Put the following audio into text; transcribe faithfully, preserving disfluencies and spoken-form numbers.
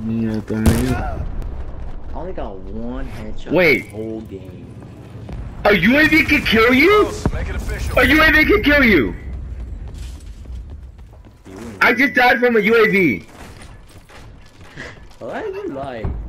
Yeah, también. I only got one headshot Wait. the whole game. A U A V can kill you? Make it official. A U A V can kill you! I just died from a U A V. Why are you lying?